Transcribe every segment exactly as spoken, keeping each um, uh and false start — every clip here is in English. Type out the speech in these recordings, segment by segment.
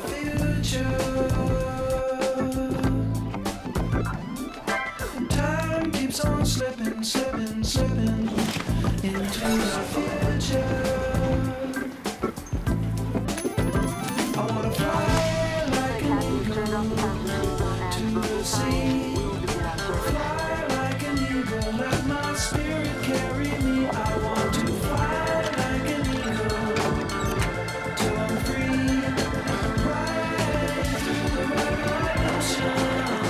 future. Time keeps on slipping, slipping, slipping into the future. I wanna fly like an eagle to the sea. Fly like an eagle, let my spirit carry me. I want to fly like an eagle till I'm free. Right through the red light ocean.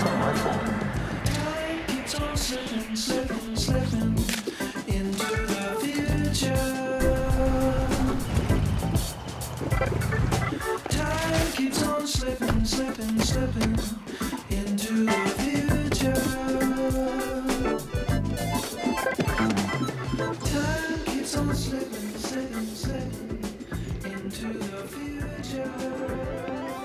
Time keeps on slipping, slipping, slipping into the future. Time keeps on slipping, slipping, slipping into the future. Time keeps on slipping, slipping, slipping into the future.